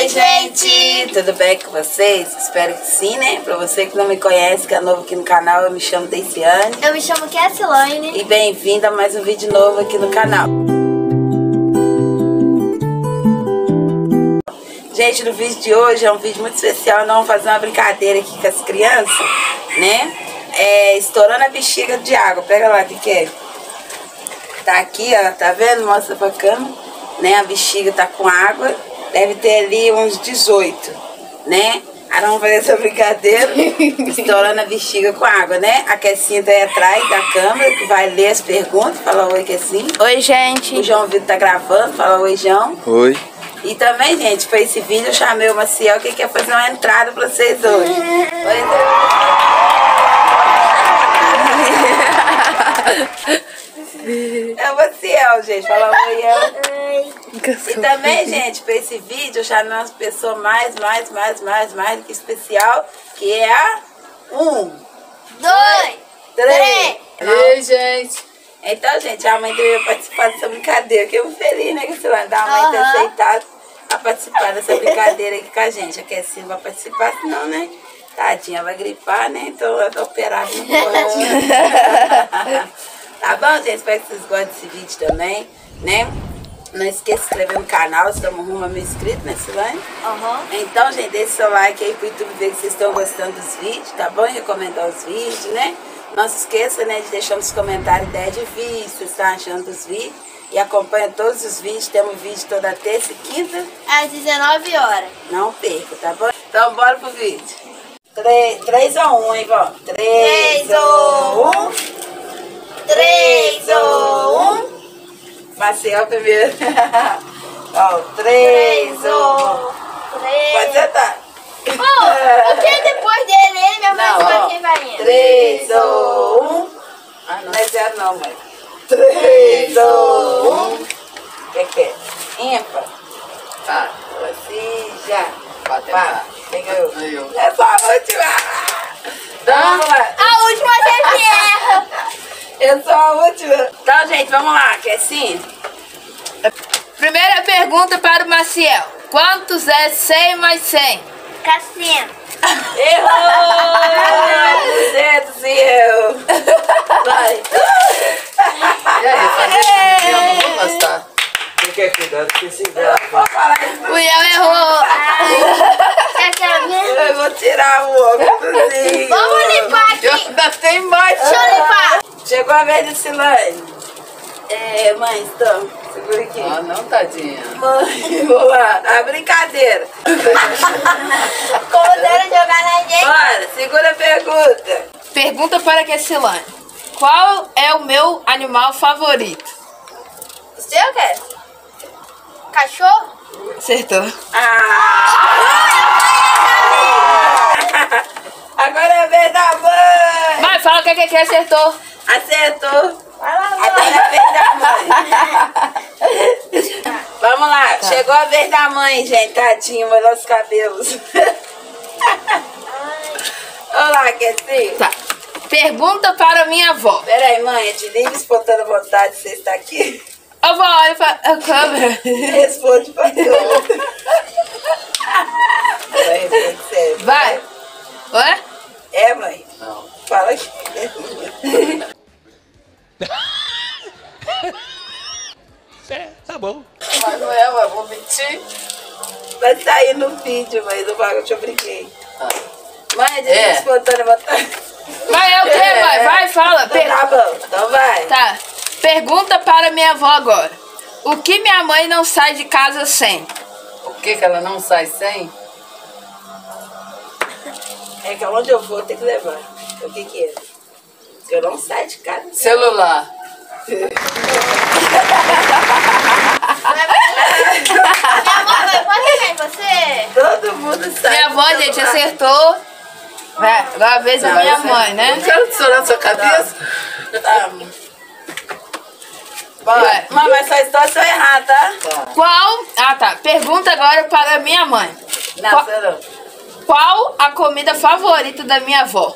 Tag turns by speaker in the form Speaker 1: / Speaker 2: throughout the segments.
Speaker 1: Oi, gente! Tudo bem com vocês? Espero que sim, né? Pra você que não me conhece, que é novo aqui no canal, eu me chamo Deiciane.
Speaker 2: Eu me chamo Kessilane.
Speaker 1: E bem-vinda a mais um vídeo novo aqui no canal. Gente, no vídeo de hoje é um vídeo muito especial. Nós vamos fazer uma brincadeira aqui com as crianças, né? Estourando a bexiga de água. Pega lá, o que é? Tá aqui, ó, tá vendo? Mostra pra câmera, né? A bexiga tá com água. Deve ter ali uns 18, né? Aí vamos fazer essa brincadeira, estourando a bexiga com água, né? A Kessinha tá aí atrás da câmera, que vai ler as perguntas. Fala oi, Kessinha.
Speaker 2: Oi, gente.
Speaker 1: O João Vitor tá gravando. Fala oi, João.
Speaker 3: Oi.
Speaker 1: E também, gente, para esse vídeo eu chamei o Maciel, que quer fazer uma entrada para vocês hoje. É o Maciel, gente. Fala oi,
Speaker 2: Oi.
Speaker 1: E também, gente, para esse vídeo eu chamei uma pessoa mais que especial, que é a 1,
Speaker 2: 2, 3.
Speaker 3: Ei, gente.
Speaker 1: Então, gente, a mãe dele vai participar dessa brincadeira, que eu fico feliz, né, que você vai dar a mãe ter aceitado a participar dessa brincadeira aqui com a gente. A Kessinha não vai participar, senão, né, tadinha, vai gripar, né, então ela tá operada, não pode. Tá bom, gente? Espero que vocês gostem desse vídeo também, né? Não esqueça de se inscrever no canal, estamos rumo a 1000 inscritos, né, Silane? Então, gente, deixa seu like aí pro YouTube ver que vocês estão gostando dos vídeos, tá bom? E recomendar os vídeos, né? Não se esqueça, né, de deixar nos comentários ideia de vídeo, vocês estão achando dos vídeos. E acompanha todos os vídeos, temos vídeo toda terça e quinta.
Speaker 2: Às 19 horas.
Speaker 1: Não perca, tá bom? Então, bora pro vídeo. 3 ou 1, hein, vó? 3 ou 1. 3 ou 1. Maciel primeiro. Ó, 3 ou
Speaker 2: 3.
Speaker 1: Pode sentar.
Speaker 2: O que é depois dele? Ele mesmo vai escolher quem vai indo.
Speaker 1: 3 ou 1. Ah, não é 0 não, mãe. 3 ou 1. O que é? Ímpar. Tá. Assim, já. Pá. Quem ganhou? É só a última. Então, vamos lá.
Speaker 2: A última sempre erra.
Speaker 1: Eu sou a última. Então, gente, vamos lá, Kessinha.
Speaker 4: Primeira pergunta para o Maciel. Quantos é 100 mais 100?
Speaker 2: Cassinha.
Speaker 1: Errou! 200 e eu. Vai.
Speaker 3: E aí, fazer eu não vou gostar.
Speaker 5: Tem que cuidado com esse gato.
Speaker 4: O Iel errou.
Speaker 1: Eu vou tirar o óculos.
Speaker 2: Vamos limpar aqui.
Speaker 3: Ainda tem mais.
Speaker 2: Deixa eu limpar.
Speaker 1: Chegou a vez de Silane. Mãe, então, segura aqui.
Speaker 3: Ah, não, tadinha.
Speaker 1: Mãe, vou lá. A brincadeira.
Speaker 2: Começaram a jogar na gente.
Speaker 1: Bora, segura a pergunta.
Speaker 4: Pergunta para a Kessilane. Qual é o meu animal favorito?
Speaker 2: O seu, quer? Cachorro?
Speaker 4: Acertou.
Speaker 1: Agora é a vez da mãe.
Speaker 4: Mas fala o que acertou.
Speaker 1: Acertou.
Speaker 2: Vai lá,
Speaker 1: Agora é a vez da mãe. Vamos lá, chegou a vez da mãe, gente. Tadinho, molhou os cabelos. Olá, Kessinha.
Speaker 4: Tá. Pergunta para minha avó.
Speaker 1: Peraí, mãe, de livre espontânea vontade, você está aqui?
Speaker 4: Avó, olha para a câmera.
Speaker 1: Responde pra câmera. Vai responder sério.
Speaker 4: Vai. Ué?
Speaker 1: É, mãe?
Speaker 3: Não.
Speaker 1: Fala aqui.
Speaker 5: Tá bom.
Speaker 3: Mas não é, eu vou mentir.
Speaker 1: Vai sair no vídeo, mãe, do bagulho, eu te brinquei. Mãe, de livre
Speaker 3: É.
Speaker 1: espontânea vontade.
Speaker 4: Vai, é o quê, mãe? Vai, fala.
Speaker 1: Então tá bom, então vai.
Speaker 4: Tá. Pergunta para minha avó agora. O que minha mãe não sai de casa sem?
Speaker 3: O que ela não sai sem?
Speaker 1: É que aonde eu vou, tem que levar. O que que é? Porque eu não saio de casa.
Speaker 3: Celular.
Speaker 2: Minha mãe, pode ver você?
Speaker 1: Todo mundo sai.
Speaker 4: Minha avó,
Speaker 1: do
Speaker 4: gente,
Speaker 1: celular.
Speaker 4: acertou. Vai, agora a vez da minha mãe,
Speaker 3: Não
Speaker 4: né?
Speaker 3: quero estourar na sua cabeça.
Speaker 1: Tá. Bora. Mãe, mas só estou se eu errar, tá?
Speaker 4: Qual... Ah, tá. Pergunta agora para minha mãe.
Speaker 1: Não, você não.
Speaker 4: Qual a comida favorita da minha avó?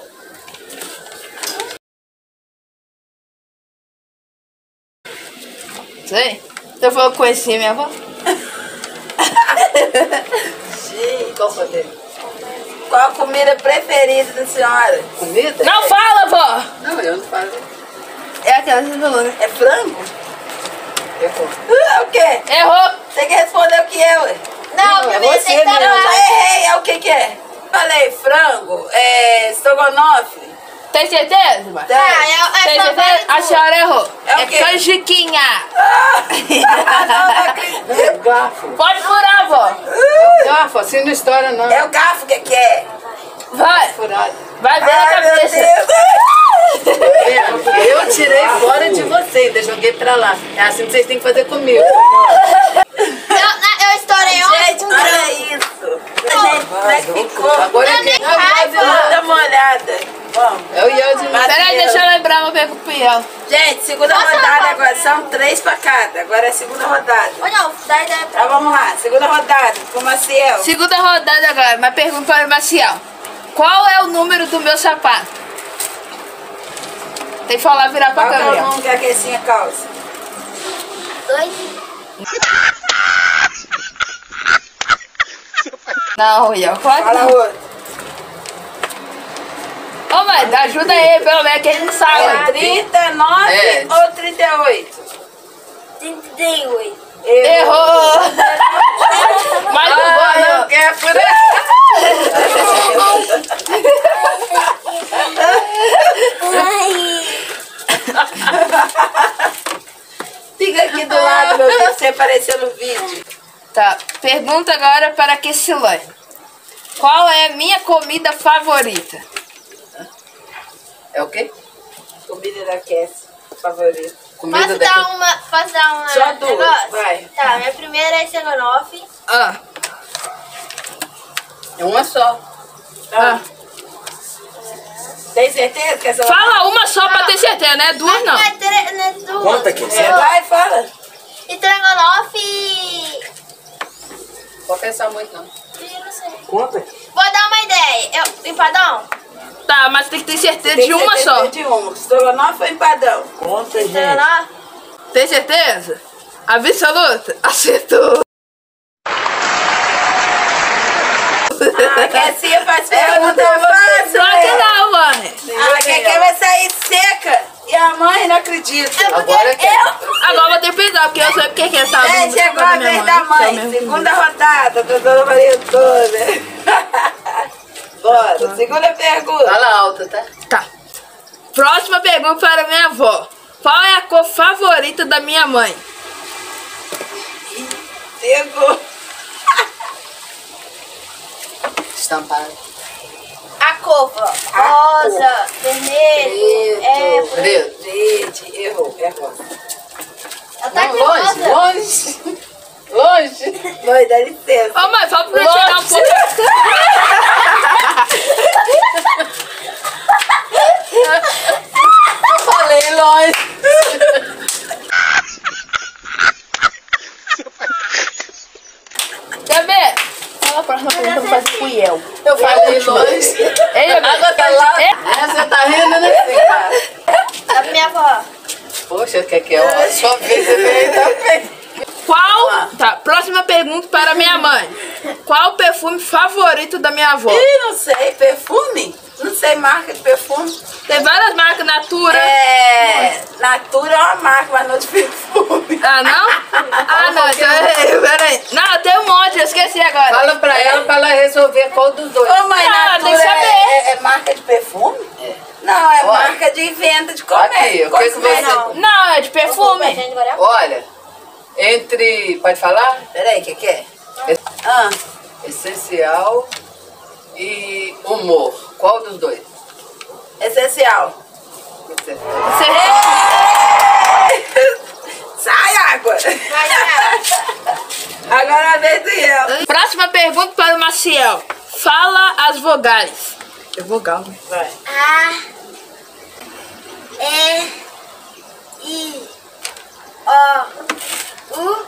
Speaker 4: Sei. Você falou que conhecia minha avó?
Speaker 1: Gente,
Speaker 3: Qual foi dele?
Speaker 1: qual a comida preferida da senhora?
Speaker 3: Comida?
Speaker 4: Não fala, vó!
Speaker 3: Não, eu não falo.
Speaker 4: É aquela que você falou, né?
Speaker 1: É frango?
Speaker 3: Errou.
Speaker 1: É o quê?
Speaker 4: Errou!
Speaker 1: Tem que responder o que é, ué.
Speaker 2: Não,
Speaker 3: Não, é
Speaker 2: primeiro
Speaker 3: você
Speaker 2: tem que
Speaker 3: mesmo.
Speaker 1: Não,
Speaker 2: falar.
Speaker 1: já errei. É o que é? Falei frango, estrogonofe.
Speaker 4: Tem certeza, mãe?
Speaker 1: Tem.
Speaker 2: É
Speaker 4: Tem
Speaker 2: só
Speaker 4: certeza?
Speaker 2: vale
Speaker 4: A
Speaker 2: duas.
Speaker 4: senhora errou.
Speaker 1: É o
Speaker 4: É
Speaker 1: quê?
Speaker 4: canjiquinha.
Speaker 1: Não acredito.
Speaker 3: É garfo.
Speaker 4: Pode furar, vó.
Speaker 3: Garfo, assim não estoura não.
Speaker 1: É o garfo que é?
Speaker 4: Vai.
Speaker 3: Furado.
Speaker 4: Vai ver na
Speaker 1: Ai, meu
Speaker 4: cabeça.
Speaker 1: Deus.
Speaker 3: Eu tirei fora de vocês, eu joguei pra lá. É assim que vocês têm que fazer comigo.
Speaker 2: Eu estourei ontem
Speaker 1: Gente,
Speaker 2: com
Speaker 1: olha
Speaker 2: branco.
Speaker 1: isso. Gente, como é que ficou?
Speaker 3: Agora é quem?
Speaker 1: Dá uma olhada. Vamos.
Speaker 3: É o Yeldi.
Speaker 4: Peraí, deixa eu lembrar uma pergunta pro Iel.
Speaker 1: Gente, segunda
Speaker 2: Posso
Speaker 1: rodada
Speaker 2: falar?
Speaker 1: agora. São 3 pra cada. Agora é a segunda rodada.
Speaker 2: Ou não, daí é pra...
Speaker 1: Então vamos lá. Segunda rodada com o Maciel.
Speaker 4: Segunda rodada agora, uma pergunta para o Maciel. Qual é o número do meu sapato? Tem que falar, virar pra
Speaker 1: Qual que é o
Speaker 4: câmera.
Speaker 1: nome que a Kessinha calça?
Speaker 2: 2.
Speaker 4: Não, Iel, qual
Speaker 1: Fala
Speaker 4: é?
Speaker 1: outro.
Speaker 4: Ô, mãe, ajuda aí, pelo menos que ele não sabe.
Speaker 1: É 39
Speaker 3: É.
Speaker 1: ou 38?
Speaker 2: 38.
Speaker 4: Errou! Mas não
Speaker 3: Ah,
Speaker 4: vai,
Speaker 3: não
Speaker 4: ó.
Speaker 3: quer por
Speaker 1: Fica aqui do lado, meu filho, você apareceu no vídeo.
Speaker 4: Tá, pergunta agora para a Kessilane. Qual é a minha comida favorita?
Speaker 3: É o quê?
Speaker 1: Comida da Kessie, favorita.
Speaker 3: Comida
Speaker 2: Posso
Speaker 3: daqui.
Speaker 2: dar uma... Posso dar uma...
Speaker 1: Só duas,
Speaker 2: negócio?
Speaker 1: vai.
Speaker 2: Tá, minha primeira é estrogonofe.
Speaker 4: Ah,
Speaker 3: É uma só.
Speaker 4: ah.
Speaker 1: Tem certeza que essa...
Speaker 4: Fala uma só pra ter certeza, né? Duas não.
Speaker 2: Não é duas.
Speaker 5: Conta aqui.
Speaker 1: É, vai, fala.
Speaker 2: Estrogonofe...
Speaker 3: Não vou pensar muito não.
Speaker 2: Eu não sei.
Speaker 5: Conta aqui.
Speaker 2: Vou dar uma ideia. Empadão?
Speaker 4: Tá, mas tem que ter certeza
Speaker 1: Tem
Speaker 4: de uma
Speaker 1: certeza
Speaker 4: só.
Speaker 1: De uma. Estrogonofe ou empadão?
Speaker 5: Conta, gente.
Speaker 2: Estrogonofe?
Speaker 4: Tem certeza? Absoluta? Acertou.
Speaker 1: A Kessinha faz pergunta fácil.
Speaker 4: Só que não, mãe.
Speaker 1: A Keke vai sair seca. E a mãe não acredita.
Speaker 2: É porque
Speaker 3: Agora que-
Speaker 2: eu...
Speaker 4: Agora vou ter que pensar, porque eu sei porque que tá
Speaker 1: É, chegou a vez da mãe. Segunda rodada, doutora Maria Antônia. Bora, segunda pergunta.
Speaker 3: Fala alto, tá?
Speaker 4: Tá. Próxima pergunta para minha avó. Qual é a cor favorita da minha mãe?
Speaker 1: Pegou.
Speaker 3: Estampado.
Speaker 2: A cor, rosa, vermelho,
Speaker 3: Preto.
Speaker 1: Gente, errou.
Speaker 2: Ela tá
Speaker 3: Não,
Speaker 2: aqui
Speaker 3: longe,
Speaker 2: rosa.
Speaker 3: longe. Longe.
Speaker 1: Mãe, dá licença.
Speaker 4: Ô, mãe, fala pra eu tirar um pouco.
Speaker 3: Eu falei longe.
Speaker 4: Quer ver? Fala a próxima pergunta pra fazer com o Iel.
Speaker 3: Eu falei longe.
Speaker 4: Ei,
Speaker 3: Água tá lá. Você tá rindo, né, cara?
Speaker 2: A minha avó.
Speaker 3: Poxa, que é a sua vez, você veio também.
Speaker 4: Qual? Tá, próxima pergunta para minha mãe. Qual o perfume favorito da minha avó?
Speaker 1: Ih, não sei, perfume? Não sei marca de perfume.
Speaker 4: Tem várias marcas, Natura.
Speaker 1: É. Natura é uma marca, mas não de perfume.
Speaker 4: Ah, não? Ah, não, então peraí. Não, tem um monte, eu esqueci agora.
Speaker 3: Fala pra ela resolver qual dos dois.
Speaker 1: Ô, mãe,
Speaker 4: Ah, tem que
Speaker 1: Natura
Speaker 4: saber.
Speaker 1: é marca de perfume? Não, é
Speaker 3: Olha.
Speaker 1: marca de venda de comer.
Speaker 3: Aqui, o que que você-
Speaker 1: Não.
Speaker 4: Não, é de perfume.
Speaker 3: Olha, entre... Pode falar?
Speaker 1: Peraí, o que é? Ah,
Speaker 3: Essencial e humor. Qual dos dois?
Speaker 1: essencial.
Speaker 3: Você-
Speaker 1: Sai água! Agora é a vez do Iel.
Speaker 4: Próxima pergunta para o Maciel. Fala as vogais. É vogal, né?
Speaker 1: Vai.
Speaker 2: A, E, I, O, U.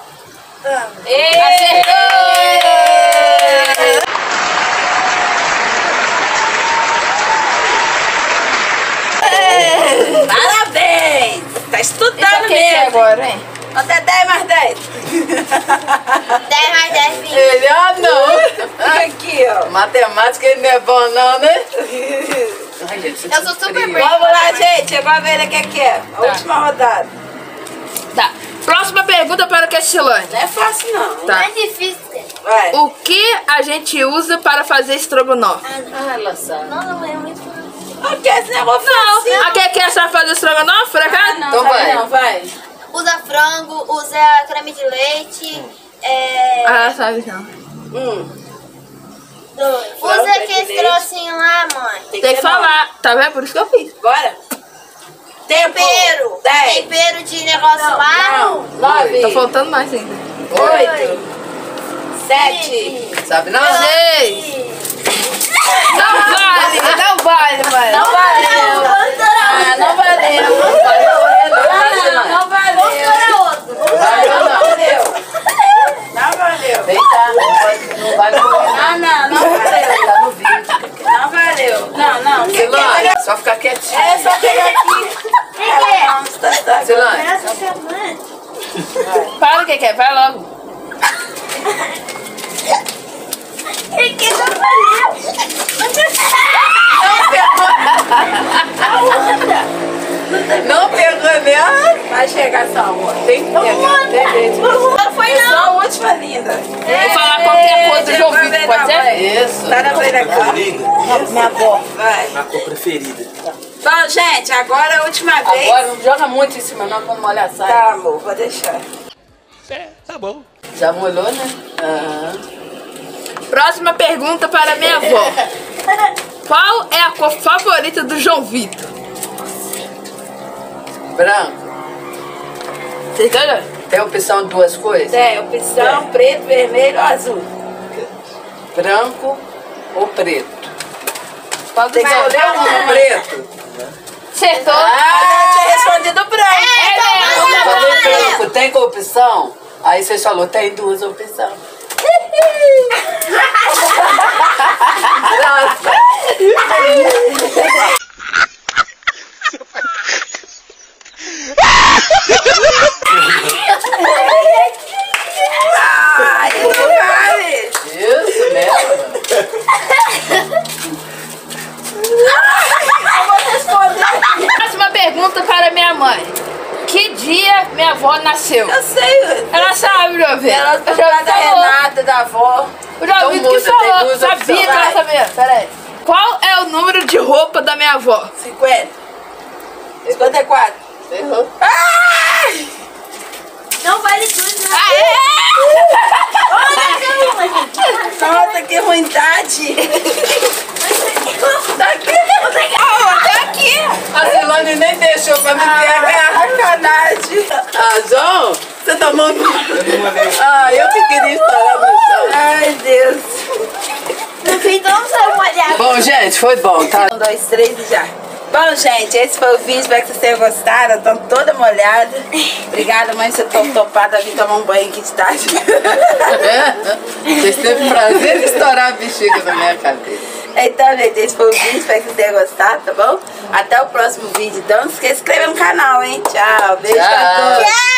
Speaker 1: Parabéns! Tá
Speaker 4: Isso
Speaker 1: estudando
Speaker 4: aqui é
Speaker 1: mesmo.
Speaker 4: agora, hein?
Speaker 1: Até 10 mais 10.
Speaker 2: 10 mais 10, 20.
Speaker 3: Ele, não.
Speaker 1: Aqui, ó.
Speaker 3: Matemática ele não é bom não, né? Ai, gente,
Speaker 2: Eu sou super bem.
Speaker 1: Vamos lá, gente. Chegou a ver que aqui é. A última rodada.
Speaker 4: Tá. Próxima pergunta para a Castilane.
Speaker 1: Não é fácil, não.
Speaker 4: Tá.
Speaker 2: Não é difícil.
Speaker 1: Vai.
Speaker 4: O que a gente usa para fazer estrogonofe?
Speaker 3: Ah, ela sabe.
Speaker 2: Não é muito fácil.
Speaker 1: O que esse negócio
Speaker 4: Não.
Speaker 1: assim?
Speaker 4: A que sabe fazer estrogonofe, por acaso?
Speaker 1: Não,
Speaker 3: Então
Speaker 1: sabe
Speaker 3: vai.
Speaker 1: não, vai.
Speaker 2: Usa frango, usa creme de leite.
Speaker 4: Sabe não.
Speaker 2: Usa
Speaker 1: Frango,
Speaker 2: aquele
Speaker 1: creme de leite.
Speaker 2: trocinho lá, mãe.
Speaker 4: Tem que falar. Tá vendo? Por isso que eu fiz.
Speaker 1: Bora. Tempo.
Speaker 2: Tempero.
Speaker 1: 10.
Speaker 2: Tempero de negócio lá.
Speaker 1: Não. 9.
Speaker 4: Tá faltando mais ainda.
Speaker 1: 8. 7.
Speaker 3: Sabe não?
Speaker 4: 6. Não vale, não vale, mãe.
Speaker 1: Não valeu. Ah, não valeu. Não valeu. Não valeu. Não valeu.
Speaker 3: Vem cá, não vai correr.
Speaker 1: Não valeu.
Speaker 3: Tá no vídeo.
Speaker 1: Não valeu. Não.
Speaker 3: Silane, só ficar quietinho.
Speaker 1: É só pegar aqui.
Speaker 3: Silane,
Speaker 4: Para o que é, vai logo.
Speaker 3: não pegou mesmo?
Speaker 1: Vai chegar só uma.
Speaker 3: Tem que pegar, tem jeito.
Speaker 1: Não foi não. Só a última linda.
Speaker 4: Vou falar qualquer coisa do João Vitor, pode ser?
Speaker 3: Isso.
Speaker 1: Tá na frente da cara.
Speaker 5: Preferida?
Speaker 1: Minha avó. Vai.
Speaker 5: A cor preferida.
Speaker 1: Bom, gente, agora é a última vez.
Speaker 3: Agora não joga muito em cima não, quando molhar sai.
Speaker 1: Tá, amor, vou deixar.
Speaker 5: É, tá bom.
Speaker 3: Já molhou, né?
Speaker 4: Próxima pergunta para minha avó. Qual é a cor favorita do João Vitor?
Speaker 3: Branco.
Speaker 4: Você entendeu?
Speaker 3: Tem opção de duas coisas?
Speaker 1: Tem opção preto, vermelho ou azul.
Speaker 3: Branco ou preto?
Speaker 4: Pode
Speaker 3: Tem que escolher um preto.
Speaker 4: Acertou.
Speaker 1: Ah, eu tinha respondido branco.
Speaker 3: Eu falei branco, tem com opção? Aí você falou, tem duas opções.
Speaker 1: Ai, não vale.
Speaker 3: Isso mesmo.
Speaker 1: Eu vou responder.
Speaker 4: Próxima pergunta para minha mãe. Que dia minha avó nasceu?
Speaker 1: Eu sei.
Speaker 4: Ela sabe, meu filho.
Speaker 1: Ela
Speaker 4: Eu já
Speaker 1: da
Speaker 4: falou.
Speaker 1: Renata, da avó.
Speaker 4: Eu já ouvi
Speaker 3: Então
Speaker 4: que
Speaker 3: muda, tem
Speaker 4: falou.
Speaker 3: duas
Speaker 4: Sabia
Speaker 3: opções.
Speaker 4: que ela
Speaker 1: Vai.
Speaker 4: sabia. Peraí. Qual é o número de roupa da minha avó?
Speaker 1: 50. 54.
Speaker 3: Errou.
Speaker 1: Ai!
Speaker 2: Não vale tudo, né?
Speaker 1: Nossa, que ruindade. Tá aqui. Tá aqui.
Speaker 3: A Silane nem deixou pra me pegar.
Speaker 1: Sacanagem.
Speaker 3: Ah, João, você tomou... Ah, eu que queria estourar no chão.
Speaker 1: Ai, Deus.
Speaker 2: No fim, então não saiu molhado.
Speaker 3: Bom, gente, foi bom, tá?
Speaker 1: 1, 2, 3 e já. Bom, gente, esse foi o vídeo. Espero que vocês tenham gostado. Estão toda molhada. Obrigada, mãe, por você ter topado a vir tomar um banho aqui de tarde.
Speaker 3: Vocês teve prazer de estourar a bexiga na minha cabeça.
Speaker 1: Então, gente, esse foi o vídeo. Espero que vocês tenham gostado, tá bom? Até o próximo vídeo. Então, não esqueça de se inscrever no canal, hein? Tchau. Beijo pra
Speaker 3: Tchau.
Speaker 1: todos.